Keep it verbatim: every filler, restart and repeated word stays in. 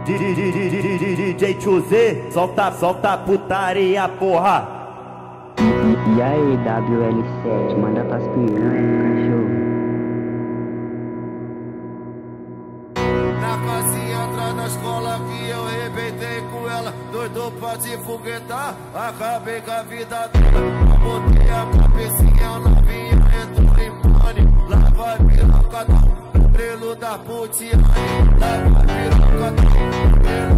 D J dois Z, solta, solta putaria, porra. E aí, W L sete, manda pras piranhas, cachorro. Na casinha atrás da escola que eu arrebentei com ela, doido pra te foguetar, acabei com a vida dela. Botei a cabecinha novinha, entrou em pânico. Lá vai piroca, prelo da putinha, lá vai piroca,